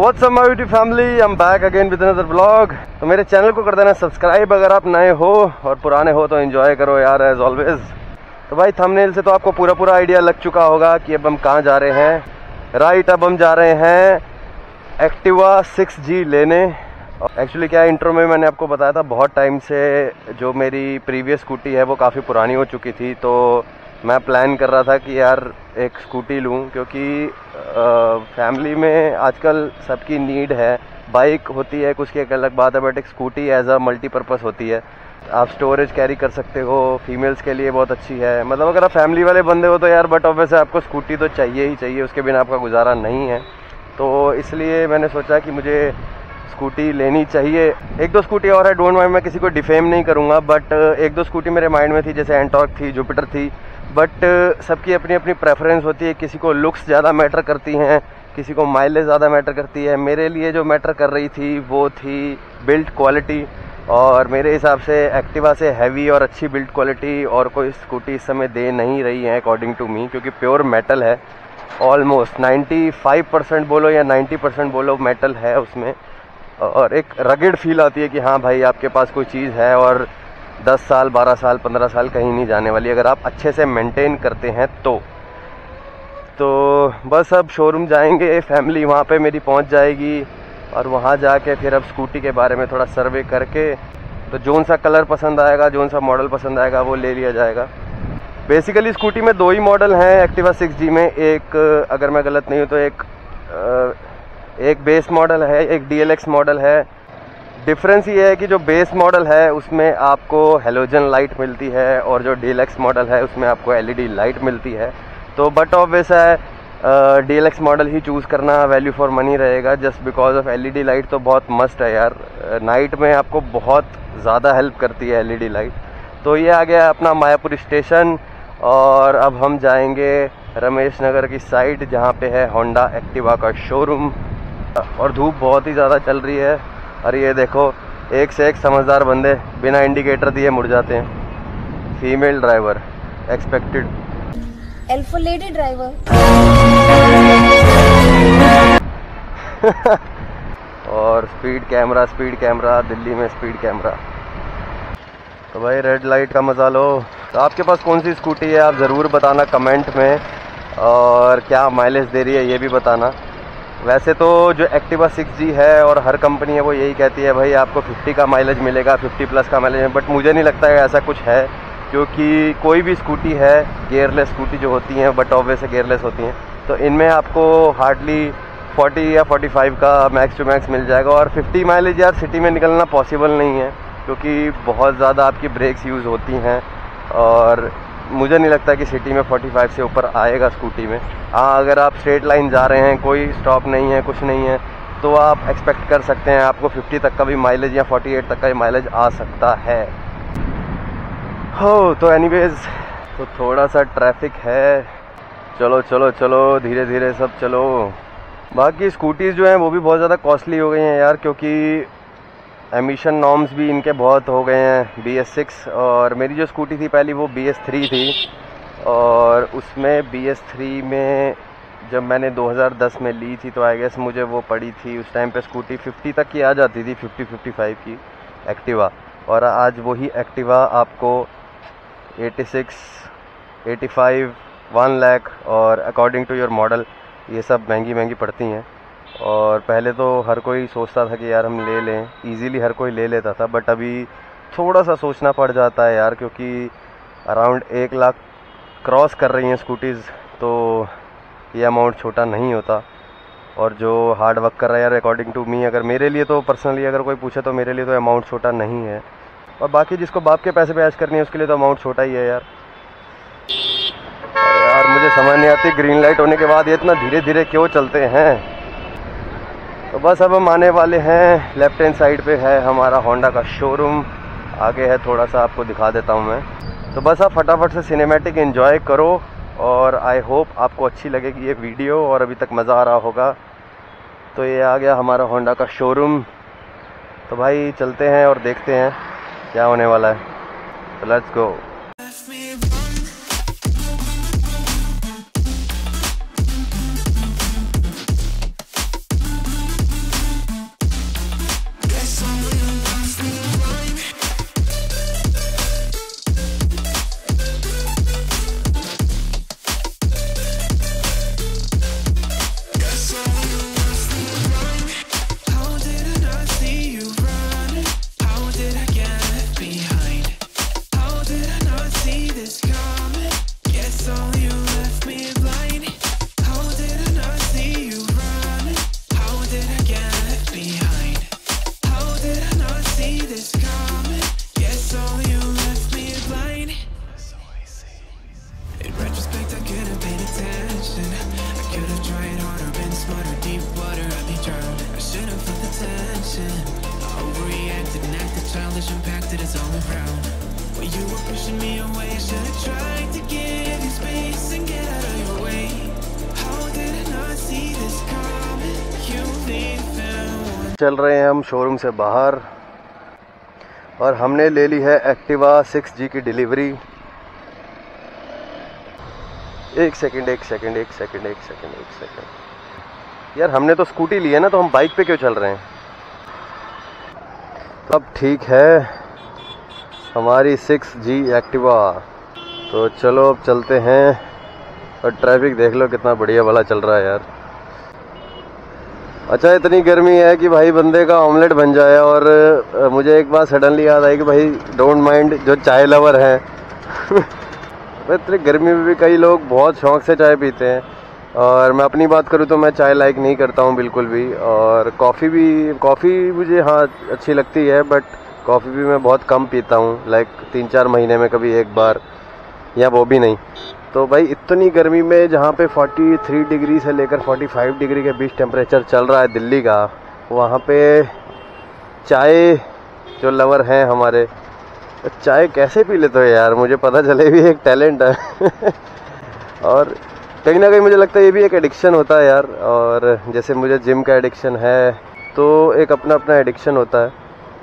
What's up my YouTube family, I'm back again with another vlog। तो मेरे channel को कर देना सब्सक्राइब अगर आप नए हो, और पुराने हो तो एंजॉय करो यार एज ऑलवेज। तो भाई थंबनेल से तो आपको पूरा आइडिया लग चुका होगा कि अब हम कहाँ जा रहे हैं। राइट, अब हम जा रहे हैं एक्टिवा 6G लेने। एक्चुअली क्या इंट्रो में मैंने आपको बताया था, बहुत टाइम से जो मेरी प्रीवियस स्कूटी है वो काफ़ी पुरानी हो चुकी थी, तो मैं प्लान कर रहा था कि यार एक स्कूटी लूं, क्योंकि फैमिली में आजकल सबकी नीड है। बाइक होती है कुछ की एक अलग बात है, बट एक स्कूटी एज अ मल्टीपर्पज़ होती है। आप स्टोरेज कैरी कर सकते हो, फीमेल्स के लिए बहुत अच्छी है। मतलब अगर आप फैमिली वाले बंदे हो तो यार, बट ऑब्वियसली आपको स्कूटी तो चाहिए ही चाहिए, उसके बिना आपका गुजारा नहीं है। तो इसलिए मैंने सोचा कि मुझे स्कूटी लेनी चाहिए। एक दो स्कूटी और है, डोंट माइंड, मैं किसी को डिफेम नहीं करूँगा, बट एक दो स्कूटी मेरे माइंड में थी, जैसे एंटॉर्क थी, जुपिटर थी। बट सबकी अपनी अपनी प्रेफरेंस होती है। किसी को लुक्स ज़्यादा मैटर करती हैं, किसी को माइलेज ज़्यादा मैटर करती है। मेरे लिए जो मैटर कर रही थी वो थी बिल्ड क्वालिटी, और मेरे हिसाब से एक्टिवा से हैवी और अच्छी बिल्ड क्वालिटी और कोई स्कूटी इस समय दे नहीं रही है अकॉर्डिंग टू मी, क्योंकि प्योर मेटल है। ऑलमोस्ट 95% बोलो या 90% बोलो मेटल है उसमें, और एक रगेड फील आती है कि हाँ भाई आपके पास कोई चीज़ है और 10 साल 12 साल 15 साल कहीं नहीं जाने वाली, अगर आप अच्छे से मेंटेन करते हैं तो बस अब शोरूम जाएंगे, फैमिली वहाँ पे मेरी पहुँच जाएगी, और वहाँ जाके फिर अब स्कूटी के बारे में थोड़ा सर्वे करके तो जोन सा कलर पसंद आएगा, जोन सा मॉडल पसंद आएगा वो ले लिया जाएगा। बेसिकली स्कूटी में दो ही मॉडल हैं एक्टिवा 6G में। एक, अगर मैं गलत नहीं हूँ तो एक बेस मॉडल है, एक DLX मॉडल है। डिफरेंस ये है कि जो बेस मॉडल है उसमें आपको हेलोजन लाइट मिलती है, और जो DLX मॉडल है उसमें आपको LED लाइट मिलती है। तो बट ऑब्वियस है DLX मॉडल ही चूज़ करना वैल्यू फॉर मनी रहेगा, just because of LED light तो बहुत मस्ट है यार। नाइट में आपको बहुत ज़्यादा हेल्प करती है LED लाइट। तो ये आ गया अपना मायापुर स्टेशन, और अब हम जाएंगे रमेश नगर की साइड जहाँ पे है होंडा एक्टिवा का शोरूम। और धूप बहुत ही ज़्यादा चल रही है, और ये देखो एक से एक समझदार बंदे बिना इंडिकेटर दिए मुड़ जाते हैं। Female driver expected, alpha lady driver. और स्पीड कैमरा, दिल्ली में स्पीड कैमरा। तो भाई रेड लाइट का मज़ा लो। तो आपके पास कौन सी स्कूटी है आप ज़रूर बताना कमेंट में, और क्या माइलेज दे रही है ये भी बताना। वैसे तो जो एक्टिवा 6G है और हर कंपनी है वो यही कहती है भाई आपको 50 का माइलेज मिलेगा, 50 प्लस का माइलेज, बट मुझे नहीं लगता है ऐसा कुछ है, क्योंकि कोई भी स्कूटी है, गियरलेस स्कूटी जो होती हैं, बट ऑब्वियसली गियरलेस होती हैं, तो इनमें आपको हार्डली 40 या 45 का मैक्स टू मैक्स मिल जाएगा। और 50 माइलेज यार सिटी में निकलना पॉसिबल नहीं है, क्योंकि बहुत ज़्यादा आपकी ब्रेक्स यूज़ होती हैं, और मुझे नहीं लगता कि सिटी में 45 से ऊपर आएगा स्कूटी में। हाँ, अगर आप स्ट्रेट लाइन जा रहे हैं, कोई स्टॉप नहीं है, कुछ नहीं है, तो आप एक्सपेक्ट कर सकते हैं आपको 50 तक का भी माइलेज या 48 तक का भी माइलेज आ सकता है। हो तो एनीवेज, तो थोड़ा सा ट्रैफिक है, चलो चलो चलो धीरे धीरे सब चलो। बाकी स्कूटीज़ जो हैं वो भी बहुत ज़्यादा कॉस्टली हो गई हैं यार, क्योंकि एमिशन नॉर्म्स भी इनके बहुत हो गए हैं। BS6, और मेरी जो स्कूटी थी पहली वो BS3 थी, और उसमें BS3 में जब मैंने 2010 में ली थी तो आई गेस मुझे वो पड़ी थी उस टाइम पे स्कूटी 50 तक की आ जाती थी, 50-55 की एक्टिवा। और आज वही एक्टिवा आपको 86, 85, 1 लाख, और अकॉर्डिंग टू योर मॉडल ये सब महंगी पड़ती हैं। और पहले तो हर कोई सोचता था कि यार हम ले लें, इजीली हर कोई ले लेता था, बट अभी थोड़ा सा सोचना पड़ जाता है यार, क्योंकि अराउंड 1 लाख क्रॉस कर रही हैं स्कूटीज़, तो ये अमाउंट छोटा नहीं होता। और जो हार्ड वर्क कर रहा है यार, अकॉर्डिंग टू मी, अगर मेरे लिए तो पर्सनली अगर कोई पूछे तो मेरे लिए तो अमाउंट छोटा नहीं है। और बाकी जिसको बाप के पैसे पे ऐश करनी है उसके लिए तो अमाउंट छोटा ही है यार। यार मुझे समझ नहीं आती ग्रीन लाइट होने के बाद ये इतना धीरे धीरे क्यों चलते हैं। तो बस अब हम आने वाले हैं, लेफ्ट हैंड साइड पे है हमारा होंडा का शोरूम, आगे है थोड़ा सा आपको दिखा देता हूँ मैं। तो बस आप फटाफट से सिनेमैटिक एंजॉय करो, और आई होप आपको अच्छी लगेगी ये वीडियो, और अभी तक मज़ा आ रहा होगा। तो ये आ गया हमारा होंडा का शोरूम। तो भाई चलते हैं और देखते हैं क्या होने वाला है। तो let's go. reaction. Overreacted and acted childish, impacted his own frown. When you were pushing me away, should have tried to give you space and get out of your way. How did I not see this coming? You even चल रहे हैं हम showroom से बाहर और हमने ले ली है एक्टिवा 6G की डिलीवरी। एक सेकंड यार, हमने तो स्कूटी ली है ना, तो हम बाइक पे क्यों चल रहे हैं? तो अब ठीक है हमारी 6G एक्टिवा। तो चलो अब चलते हैं। और ट्रैफिक देख लो कितना बढ़िया वाला चल रहा है यार। अच्छा, इतनी गर्मी है कि भाई बंदे का ऑमलेट बन जाए। और मुझे एक बात सडनली याद आई कि भाई डोंट माइंड जो चाय लवर है इतनी गर्मी में भी कई लोग बहुत शौक से चाय पीते हैं। और मैं अपनी बात करूँ तो मैं चाय लाइक नहीं करता हूँ बिल्कुल भी। और कॉफ़ी मुझे हाँ अच्छी लगती है, बट कॉफ़ी भी मैं बहुत कम पीता हूँ, लाइक 3-4 महीने में कभी एक बार, या वो भी नहीं। तो भाई इतनी गर्मी में जहाँ पे 43 डिग्री से लेकर 45 डिग्री के बीच टेम्परेचर चल रहा है दिल्ली का, वहाँ पे चाय जो लवर हैं हमारे, चाय कैसे पी लेते हो यार? मुझे पता चले भी एक टैलेंट है और कहीं ना कहीं मुझे लगता है ये भी एक एडिक्शन होता है यार। और जैसे मुझे जिम का एडिक्शन है, तो एक अपना अपना एडिक्शन होता है।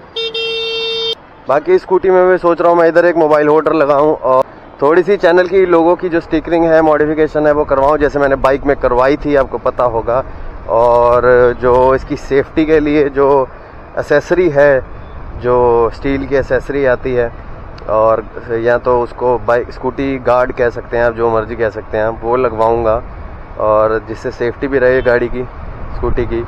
बाकी स्कूटी में मैं सोच रहा हूँ मैं इधर एक मोबाइल होल्डर लगाऊं और थोड़ी सी चैनल की लोगों की जो स्टिकरिंग है, मॉडिफिकेशन है, वो करवाऊं, जैसे मैंने बाइक में करवाई थी, आपको पता होगा। और जो इसकी सेफ्टी के लिए जो एसेसरी है, जो स्टील की एसेसरी आती है, और या तो उसको बाइक स्कूटी गार्ड कह सकते हैं आप, जो मर्जी कह सकते हैं आप, वो लगवाऊंगा। और जिससे सेफ्टी भी रहे गाड़ी की, स्कूटी की।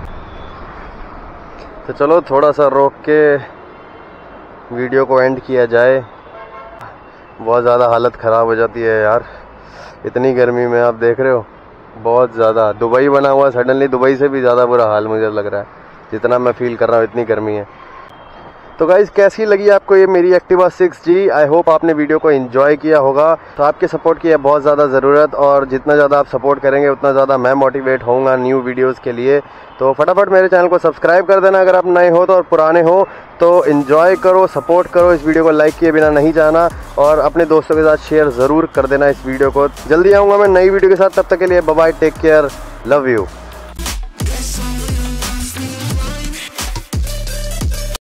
तो चलो थोड़ा सा रोक के वीडियो को एंड किया जाए। बहुत ज़्यादा हालत ख़राब हो जाती है यार इतनी गर्मी में, आप देख रहे हो बहुत ज़्यादा। दुबई बना हुआ, सडनली दुबई से भी ज़्यादा बुरा हाल मुझे लग रहा है, जितना मैं फील कर रहा हूँ, इतनी गर्मी है। तो गाइज़, कैसी लगी आपको ये मेरी एक्टिवा 6G? आई होप आपने वीडियो को एंजॉय किया होगा। तो आपके सपोर्ट की है बहुत ज़्यादा ज़रूरत, और जितना ज़्यादा आप सपोर्ट करेंगे उतना ज़्यादा मैं मोटिवेट होऊंगा न्यू वीडियोस के लिए। तो फटाफट मेरे चैनल को सब्सक्राइब कर देना अगर आप नए हो तो, और पुराने हो तो एंजॉय करो, सपोर्ट करो। इस वीडियो को लाइक किए बिना नहीं जाना, और अपने दोस्तों के साथ शेयर ज़रूर कर देना इस वीडियो को। जल्दी आऊँगा मैं नई वीडियो के साथ, तब तक के लिए bye bye, take care, love you.